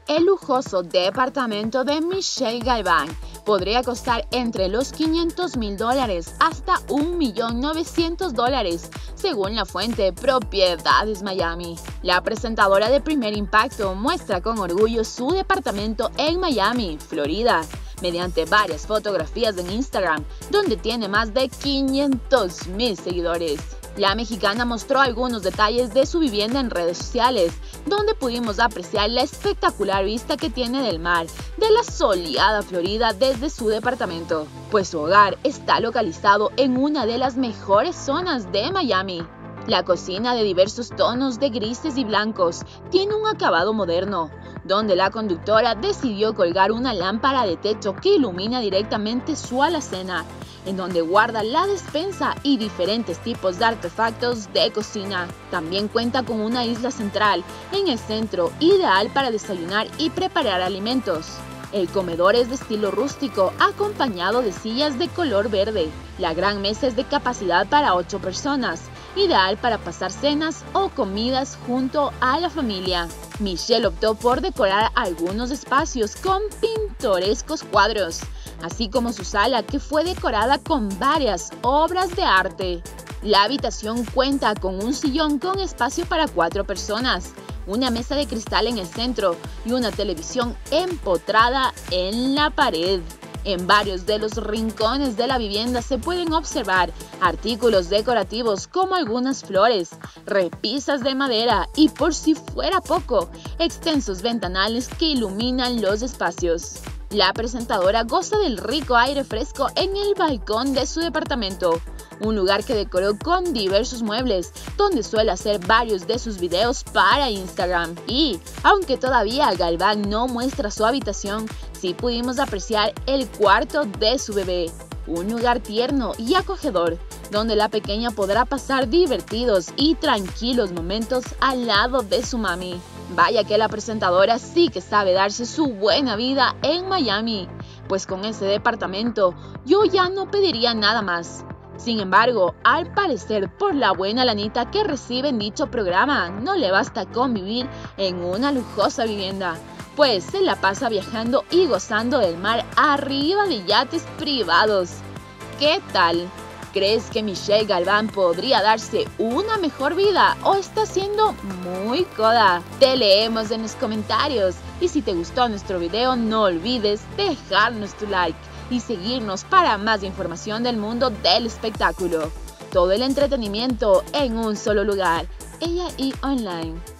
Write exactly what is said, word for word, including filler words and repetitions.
el lujoso departamento de Michelle Galván podría costar entre los quinientos mil dólares hasta un millón novecientos dólares, según la fuente Propiedades Miami. La presentadora de Primer Impacto muestra con orgullo su departamento en Miami, Florida, mediante varias fotografías en Instagram, donde tiene más de quinientos mil seguidores. La mexicana mostró algunos detalles de su vivienda en redes sociales, donde pudimos apreciar la espectacular vista que tiene del mar de la soleada Florida desde su departamento, pues su hogar está localizado en una de las mejores zonas de Miami. La cocina, de diversos tonos de grises y blancos, tiene un acabado moderno, donde la conductora decidió colgar una lámpara de techo que ilumina directamente su alacena, en donde guarda la despensa y diferentes tipos de artefactos de cocina. También cuenta con una isla central en el centro, ideal para desayunar y preparar alimentos. El comedor es de estilo rústico, acompañado de sillas de color verde. La gran mesa es de capacidad para ocho personas, ideal para pasar cenas o comidas junto a la familia. Michelle optó por decorar algunos espacios con pintorescos cuadros, así como su sala, que fue decorada con varias obras de arte. La habitación cuenta con un sillón con espacio para cuatro personas, una mesa de cristal en el centro y una televisión empotrada en la pared. En varios de los rincones de la vivienda se pueden observar artículos decorativos como algunas flores, repisas de madera y, por si fuera poco, extensos ventanales que iluminan los espacios. La presentadora goza del rico aire fresco en el balcón de su departamento, un lugar que decoró con diversos muebles, donde suele hacer varios de sus videos para Instagram. Y, aunque todavía Galván no muestra su habitación, sí pudimos apreciar el cuarto de su bebé, un lugar tierno y acogedor, donde la pequeña podrá pasar divertidos y tranquilos momentos al lado de su mami. Vaya que la presentadora sí que sabe darse su buena vida en Miami, pues con ese departamento yo ya no pediría nada más. Sin embargo, al parecer, por la buena lanita que recibe en dicho programa, no le basta con vivir en una lujosa vivienda, pues se la pasa viajando y gozando del mar arriba de yates privados. ¿Qué tal? ¿Crees que Michelle Galván podría darse una mejor vida o está siendo muy coda? Te leemos en los comentarios, y si te gustó nuestro video no olvides dejarnos tu like y seguirnos para más información del mundo del espectáculo. Todo el entretenimiento en un solo lugar, Ella y Online.